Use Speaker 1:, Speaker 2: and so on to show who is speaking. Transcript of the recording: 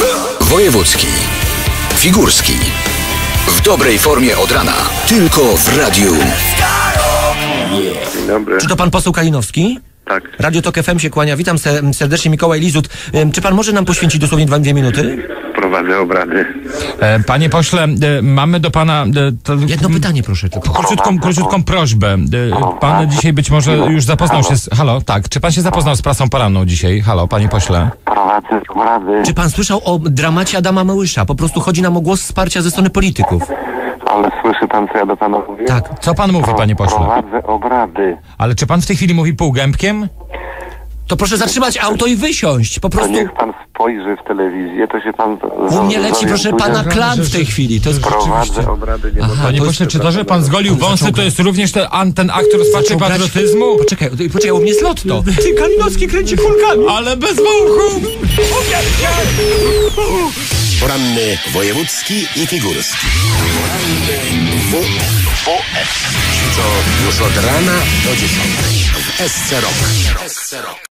Speaker 1: Wojewódzki, Figurski. W dobrej formie od rana. Tylko w radiu.
Speaker 2: Dzień dobry.
Speaker 3: Czy to pan poseł Kalinowski?
Speaker 2: Tak.
Speaker 3: Radio Tok FM się kłania. Witam serdecznie, Mikołaj Lizut. Czy pan może nam poświęcić dosłownie 2 minuty?
Speaker 2: Prowadzę obrady.
Speaker 4: Panie pośle, mamy do pana
Speaker 3: Jedno pytanie, proszę tylko.
Speaker 4: króciutką prośbę. Pan dzisiaj być może już zapoznał się z... Halo, tak. Czy pan się zapoznał z prasą poranną dzisiaj? Halo, panie pośle.
Speaker 2: Prowadzę obrady.
Speaker 3: Czy pan słyszał o dramacie Adama Małysza? Po prostu chodzi nam o głos wsparcia ze strony polityków.
Speaker 2: Ale słyszy pan, co ja do pana mówię?
Speaker 3: Tak.
Speaker 4: Co pan mówi, panie pośle?
Speaker 2: Prowadzę obrady.
Speaker 4: Ale czy pan w tej chwili mówi półgębkiem?
Speaker 3: To proszę zatrzymać auto i wysiąść. Po
Speaker 2: To
Speaker 3: prostu
Speaker 2: niech pan spojrzy w telewizję, to się pan...
Speaker 3: u mnie leci, proszę pana, klan w tej chwili. To jest
Speaker 2: Prowadzę obrady, nie
Speaker 3: Aha,
Speaker 2: mogę...
Speaker 4: Panie
Speaker 3: to
Speaker 4: pośle,
Speaker 3: jest-
Speaker 4: czy to, że pan zgolił wąsy, to jest również ten akt rozpaczy
Speaker 3: Zaczął grać-
Speaker 4: patriotyzmu?
Speaker 3: Poczekaj, u mnie jest lotto. Ty, Kalinowski kręci kulkami.
Speaker 4: Ale bez wąchu!
Speaker 1: Poranny wojewódzki i figurski. WF. Co już od rana do 10. W SC Rock.